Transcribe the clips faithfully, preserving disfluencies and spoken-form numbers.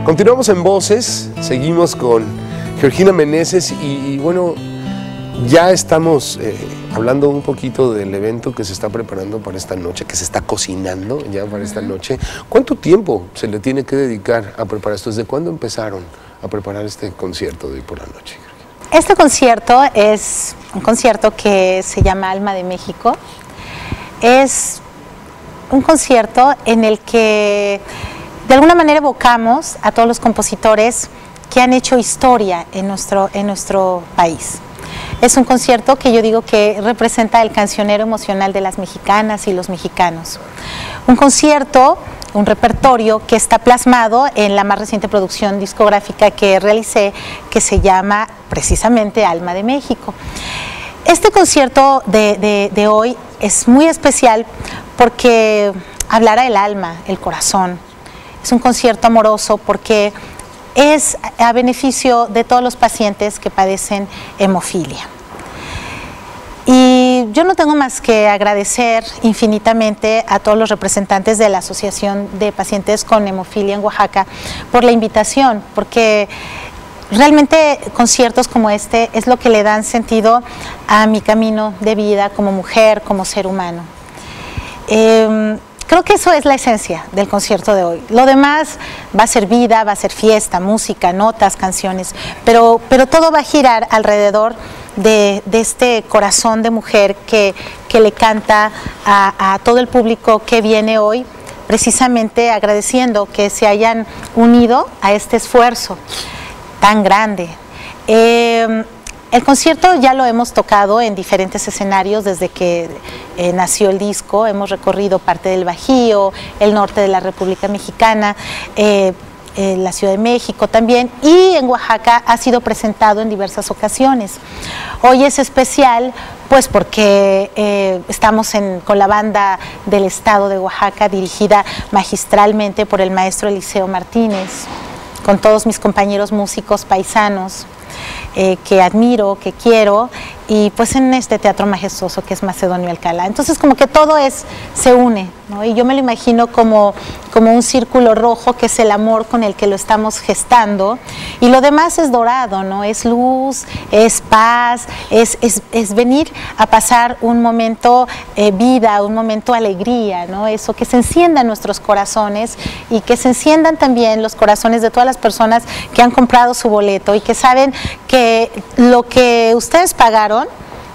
Continuamos en Voces, seguimos con Georgina Meneses y, y bueno, ya estamos eh, hablando un poquito del evento que se está preparando para esta noche, que se está cocinando ya para esta noche. ¿Cuánto tiempo se le tiene que dedicar a preparar esto? ¿Desde cuándo empezaron a preparar este concierto de hoy por la noche? Este concierto es un concierto que se llama Alma de México. Es un concierto en el que de alguna manera evocamos a todos los compositores que han hecho historia en nuestro, en nuestro país. Es un concierto que yo digo que representa el cancionero emocional de las mexicanas y los mexicanos. Un concierto, un repertorio que está plasmado en la más reciente producción discográfica que realicé, que se llama precisamente Alma de México. Este concierto de, de, de hoy es muy especial porque hablará el alma, el corazón. Es un concierto amoroso porque es a beneficio de todos los pacientes que padecen hemofilia. Y yo no tengo más que agradecer infinitamente a todos los representantes de la Asociación de Pacientes con Hemofilia en Oaxaca por la invitación, porque realmente conciertos como este es lo que le dan sentido a mi camino de vida como mujer, como ser humano. Eh, Creo que eso es la esencia del concierto de hoy. Lo demás va a ser vida, va a ser fiesta, música, notas, canciones, pero, pero todo va a girar alrededor de, de este corazón de mujer que, que le canta a, a todo el público que viene hoy, precisamente agradeciendo que se hayan unido a este esfuerzo tan grande. Eh, El concierto ya lo hemos tocado en diferentes escenarios desde que eh, nació el disco. Hemos recorrido parte del Bajío, el norte de la República Mexicana, eh, eh, la Ciudad de México también, y en Oaxaca ha sido presentado en diversas ocasiones. Hoy es especial pues porque eh, estamos en, con la banda del estado de Oaxaca, dirigida magistralmente por el maestro Eliseo Martínez, con todos mis compañeros músicos paisanos, Eh, que admiro, que quiero, y pues en este teatro majestuoso que es Macedonio Alcalá. Entonces como que todo es, se une, ¿no? Y yo me lo imagino como, como un círculo rojo que es el amor con el que lo estamos gestando, y lo demás es dorado, ¿no? Es luz, es paz, es, es, es venir a pasar un momento eh, vida, un momento alegría, ¿no? Eso, que se enciendan nuestros corazones y que se enciendan también los corazones de todas las personas que han comprado su boleto y que saben que lo que ustedes pagaron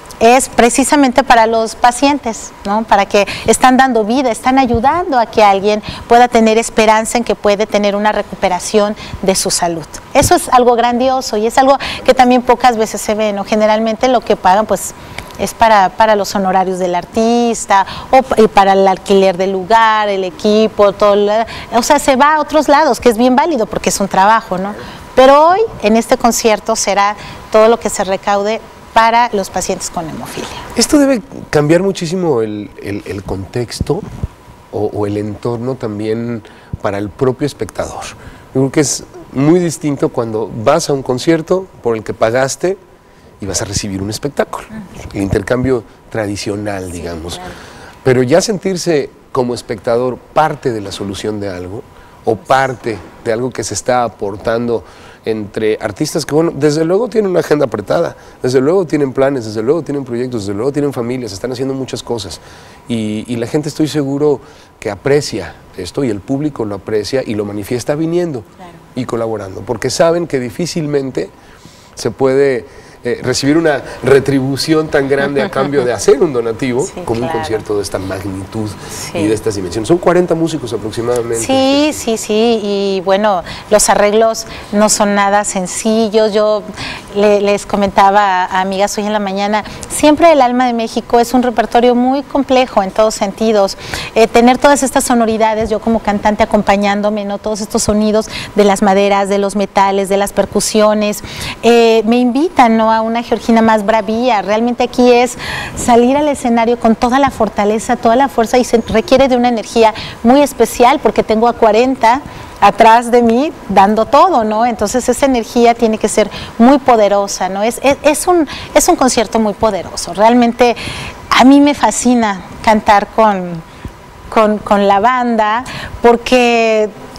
es precisamente para los pacientes, ¿no? Para que están dando vida, están ayudando a que alguien pueda tener esperanza en que puede tener una recuperación de su salud. Eso es algo grandioso y es algo que también pocas veces se ve, ¿no? Generalmente lo que pagan pues es para, para los honorarios del artista o y para el alquiler del lugar, el equipo, todo, o sea, se va a otros lados, que es bien válido porque es un trabajo, ¿no? Pero hoy, en este concierto, será todo lo que se recaude para los pacientes con hemofilia. Esto debe cambiar muchísimo el, el, el contexto o, o el entorno también para el propio espectador. Yo creo que es muy distinto cuando vas a un concierto por el que pagaste y vas a recibir un espectáculo, el intercambio tradicional, digamos. Sí, claro. Pero ya sentirse como espectador parte de la solución de algo, o parte de algo que se está aportando entre artistas que, bueno, desde luego tienen una agenda apretada, desde luego tienen planes, desde luego tienen proyectos, desde luego tienen familias, están haciendo muchas cosas. Y, y la gente, estoy seguro, que aprecia esto, y el público lo aprecia y lo manifiesta viniendo, claro, y colaborando, porque saben que difícilmente se puede Eh, recibir una retribución tan grande a cambio de hacer un donativo, sí, como claro, un concierto de esta magnitud, sí, y de estas dimensiones. Son cuarenta músicos aproximadamente. Sí, sí, sí, y bueno, los arreglos no son nada sencillos. Yo le, les comentaba a amigas hoy en la mañana, siempre el Alma de México es un repertorio muy complejo en todos sentidos. Eh, tener todas estas sonoridades, yo como cantante acompañándome, ¿no? Todos estos sonidos de las maderas, de los metales, de las percusiones, eh, me invitan, ¿no?, a una Georgina más bravía. Realmente aquí es salir al escenario con toda la fortaleza, toda la fuerza, y se requiere de una energía muy especial porque tengo a cuarenta atrás de mí dando todo, ¿no? Entonces esa energía tiene que ser muy poderosa, ¿no? Es, es, es, un, es un concierto muy poderoso. Realmente a mí me fascina cantar con, con, con la banda porque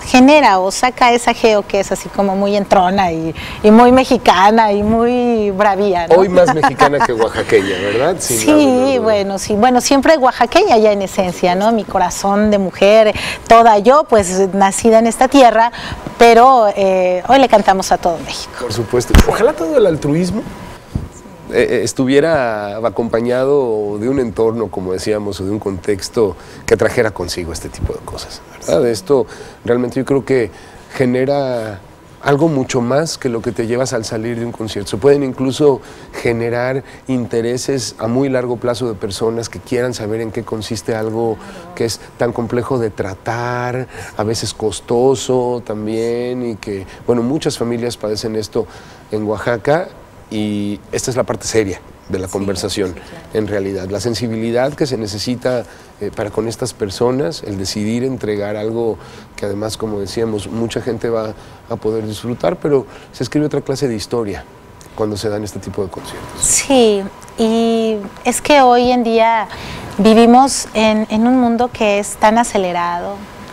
genera o saca esa Geo que es así como muy entrona y, y muy mexicana y muy bravía, ¿no? Hoy más mexicana que oaxaqueña, ¿verdad? Sí, sí bueno, sí, bueno, siempre oaxaqueña ya en esencia, ¿no? Mi corazón de mujer, toda yo, pues nacida en esta tierra, pero eh, hoy le cantamos a todo México. Por supuesto. Ojalá todo el altruismo eh, estuviera acompañado de un entorno, como decíamos, o de un contexto que trajera consigo este tipo de cosas, ¿verdad? Sí. Esto realmente yo creo que genera algo mucho más que lo que te llevas al salir de un concierto. Se pueden incluso generar intereses a muy largo plazo de personas que quieran saber en qué consiste algo que es tan complejo de tratar, a veces costoso también, y que, bueno, muchas familias padecen esto en Oaxaca, y esta es la parte seria de la conversación, sí, sí, claro. En realidad, la sensibilidad que se necesita eh, para con estas personas, el decidir entregar algo que además, como decíamos, mucha gente va a poder disfrutar, pero se escribe otra clase de historia cuando se dan este tipo de conciertos. Sí, y es que hoy en día vivimos en, en un mundo que es tan acelerado,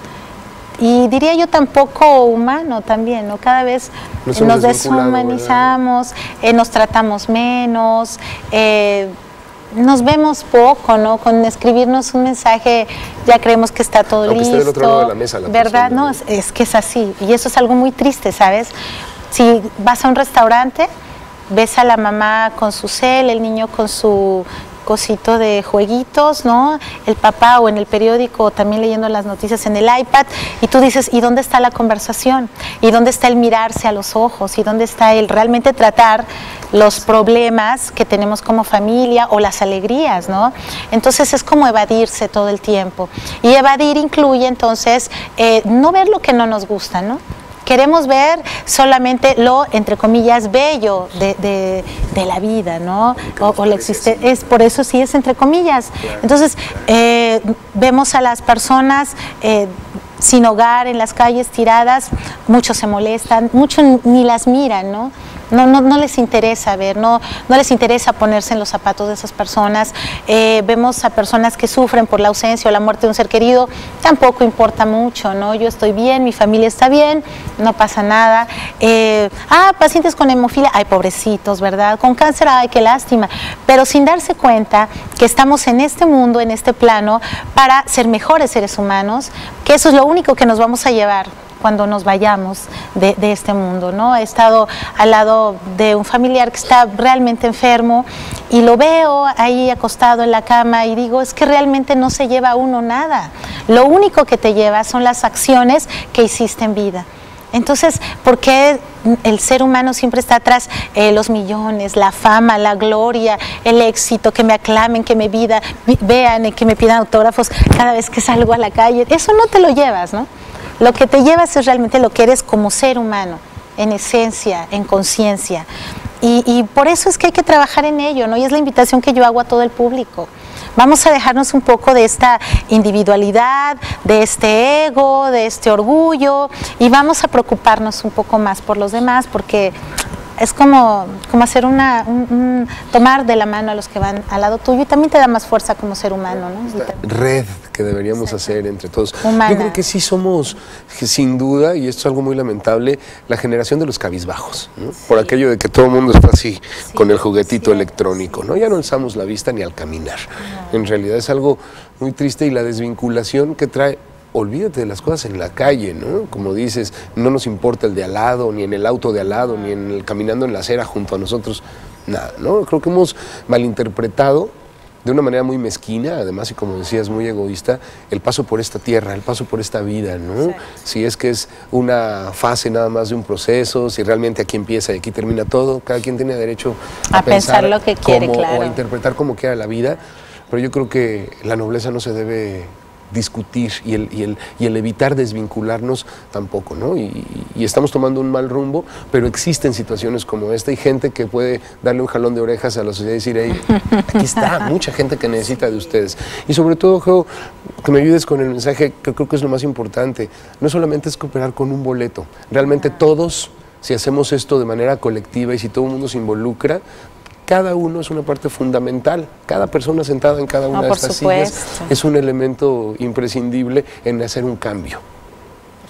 y diría yo tampoco humano también, ¿no? Cada vez nos, nos deshumanizamos, eh, nos tratamos menos, eh, nos vemos poco, ¿no? Con escribirnos un mensaje ya creemos que está todo Aunque listo. Esté del otro lado de la mesa, la ¿verdad? persona, No, es, es que es así, y eso es algo muy triste, ¿sabes? Si vas a un restaurante, ves a la mamá con su cel, el niño con su cosito de jueguitos, ¿no? El papá o en el periódico también leyendo las noticias en el iPad, y tú dices, ¿y dónde está la conversación? ¿Y dónde está el mirarse a los ojos? ¿Y dónde está el realmente tratar los problemas que tenemos como familia o las alegrías, ¿no? Entonces es como evadirse todo el tiempo, y evadir incluye entonces eh, no ver lo que no nos gusta, ¿no? Queremos ver solamente lo, entre comillas, bello de, de, de la vida, ¿no? O, o la existe, es, por eso sí es entre comillas. Entonces, eh, vemos a las personas eh, sin hogar en las calles tiradas, muchos se molestan, muchos ni las miran, ¿no? No, no, no les interesa ver, no, no les interesa ponerse en los zapatos de esas personas. Eh, vemos a personas que sufren por la ausencia o la muerte de un ser querido, tampoco importa mucho, ¿no? Yo estoy bien, mi familia está bien, no pasa nada. Eh, ah, pacientes con hemofilia, ay, pobrecitos, ¿verdad? Con cáncer, ay, qué lástima. Pero sin darse cuenta que estamos en este mundo, en este plano, para ser mejores seres humanos, que eso es lo único que nos vamos a llevar cuando nos vayamos de, de este mundo, ¿no? He estado al lado de un familiar que está realmente enfermo y lo veo ahí acostado en la cama y digo, es que realmente no se lleva uno nada. Lo único que te lleva son las acciones que hiciste en vida. Entonces, ¿por qué el ser humano siempre está atrás? Eh, los millones, la fama, la gloria, el éxito, que me aclamen, que me vida, vean, que me pidan autógrafos cada vez que salgo a la calle. Eso no te lo llevas, ¿no? Lo que te llevas es realmente lo que eres como ser humano, en esencia, en conciencia. Y, y por eso es que hay que trabajar en ello, ¿no? Y es la invitación que yo hago a todo el público. Vamos a dejarnos un poco de esta individualidad, de este ego, de este orgullo, y vamos a preocuparnos un poco más por los demás, porque es como, como hacer una, un, un, tomar de la mano a los que van al lado tuyo, y también te da más fuerza como ser humano, ¿no? Esta red que deberíamos sí. hacer entre todos. Humana. Yo creo que sí somos, sin duda, y esto es algo muy lamentable, la generación de los cabizbajos, ¿no? Sí. Por aquello de que todo el mundo está así, sí. con el juguetito sí. electrónico, ¿no? Ya no alzamos la vista ni al caminar. No. En realidad es algo muy triste, y la desvinculación que trae. Olvídate de las cosas en la calle, ¿no? Como dices, no nos importa el de al lado, ni en el auto de al lado, ni en el caminando en la acera junto a nosotros, nada, ¿no? Creo que hemos malinterpretado de una manera muy mezquina, además, y como decías, muy egoísta, el paso por esta tierra, el paso por esta vida, ¿no? Sí. Si es que es una fase nada más de un proceso, si realmente aquí empieza y aquí termina todo, cada quien tiene derecho a, a pensar, pensar lo que quiere, como, claro. o a interpretar como quiera la vida, pero yo creo que la nobleza no se debe discutir, y el, y, el, y el evitar desvincularnos tampoco, ¿no? Y, y estamos tomando un mal rumbo, pero existen situaciones como esta, y gente que puede darle un jalón de orejas a la sociedad y decir, hey, aquí está, mucha gente que necesita de ustedes. Y sobre todo, Geo, que me ayudes con el mensaje, que creo que es lo más importante. No solamente es cooperar con un boleto, realmente todos, si hacemos esto de manera colectiva y si todo el mundo se involucra, cada uno es una parte fundamental. Cada persona sentada en cada una no, de estas supuesto. sillas es un elemento imprescindible en hacer un cambio.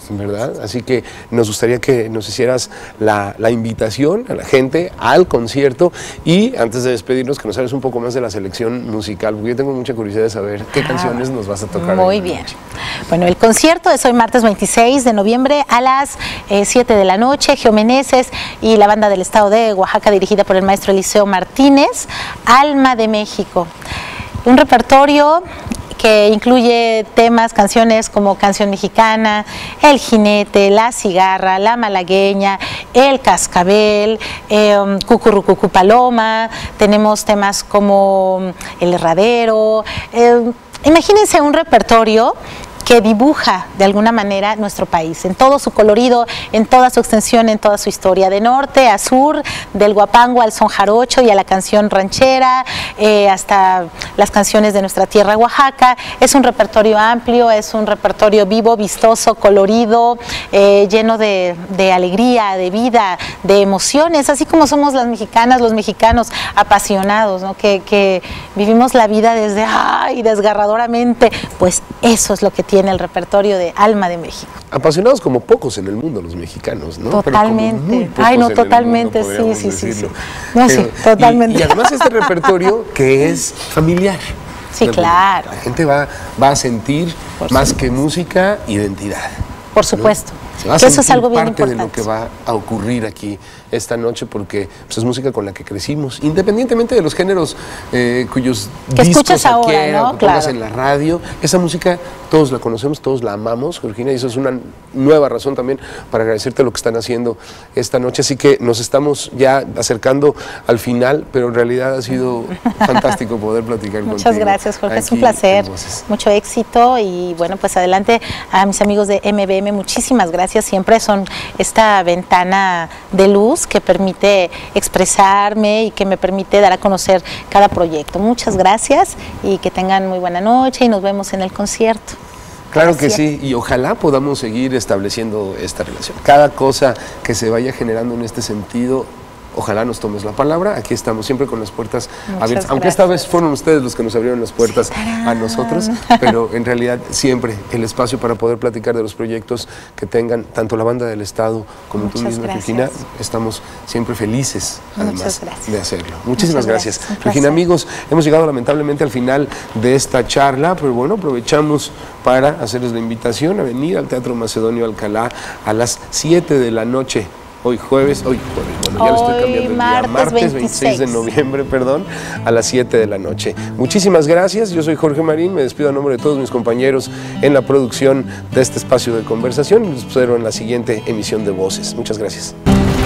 ¿verdad? Así que nos gustaría que nos hicieras la, la invitación a la gente al concierto y antes de despedirnos que nos hables un poco más de la selección musical, porque yo tengo mucha curiosidad de saber qué ah, canciones nos vas a tocar. Muy bien. Noche. Bueno, el concierto es hoy martes veintiséis de noviembre a las eh, siete de la noche, Geomeneses y la banda del estado de Oaxaca dirigida por el maestro Eliseo Martínez, Alma de México. Un repertorio que incluye temas, canciones como Canción Mexicana, El Jinete, La Cigarra, La Malagueña, El Cascabel, eh, Cucurrucucú Paloma, tenemos temas como El Herradero, eh, imagínense un repertorio que dibuja de alguna manera nuestro país, en todo su colorido, en toda su extensión, en toda su historia, de norte a sur, del guapango al son jarocho y a la canción ranchera, eh, hasta las canciones de nuestra tierra Oaxaca. Es un repertorio amplio, es un repertorio vivo, vistoso, colorido, eh, lleno de, de alegría, de vida, de emociones, así como somos las mexicanas, los mexicanos apasionados, ¿no? que, que vivimos la vida desde, ¡ay!, desgarradoramente, pues eso es lo que tiene tiene el repertorio de Alma de México. Apasionados como pocos en el mundo los mexicanos, ¿no? Totalmente. Ay, no, totalmente, mundo, sí, sí, sí, sí. No, Pero, sí, totalmente. Y, y además este repertorio que es familiar. Sí, claro. La gente va, va a sentir Por más supuesto. que música, identidad. Por supuesto. ¿No? Se va a que eso es algo bien parte importante. de lo que va a ocurrir aquí esta noche, porque pues, es música con la que crecimos, independientemente de los géneros eh, cuyos que discos escuchas ahora, adquiera, ¿no? que Claro. pongas en la radio. Esa música todos la conocemos, todos la amamos, Georgina, y eso es una nueva razón también para agradecerte lo que están haciendo esta noche. Así que nos estamos ya acercando al final, pero en realidad ha sido fantástico poder platicar Muchas contigo. Muchas gracias, Jorge, es un placer, mucho éxito y bueno, pues adelante a mis amigos de M B M, muchísimas gracias, siempre son esta ventana de luz que permite expresarme y que me permite dar a conocer cada proyecto. Muchas gracias y que tengan muy buena noche y nos vemos en el concierto. Claro Gracias. que sí, y ojalá podamos seguir estableciendo esta relación. Cada cosa que se vaya generando en este sentido, ojalá nos tomes la palabra. Aquí estamos siempre con las puertas Muchas abiertas, gracias. aunque esta vez fueron ustedes los que nos abrieron las puertas sí, a nosotros, pero en realidad siempre el espacio para poder platicar de los proyectos que tengan tanto la banda del Estado como Muchas tú misma, Regina, estamos siempre felices además de hacerlo. Muchísimas Muchas gracias. gracias. Regina, amigos, hemos llegado lamentablemente al final de esta charla, pero bueno, aprovechamos para hacerles la invitación a venir al Teatro Macedonio Alcalá a las siete de la noche. Hoy jueves, hoy jueves, bueno, ya lo estoy cambiando el martes, día, martes veintiséis de noviembre, perdón, a las siete de la noche. Muchísimas gracias, yo soy Jorge Marín, me despido a nombre de todos mis compañeros en la producción de este espacio de conversación y los espero en la siguiente emisión de Voces. Muchas gracias.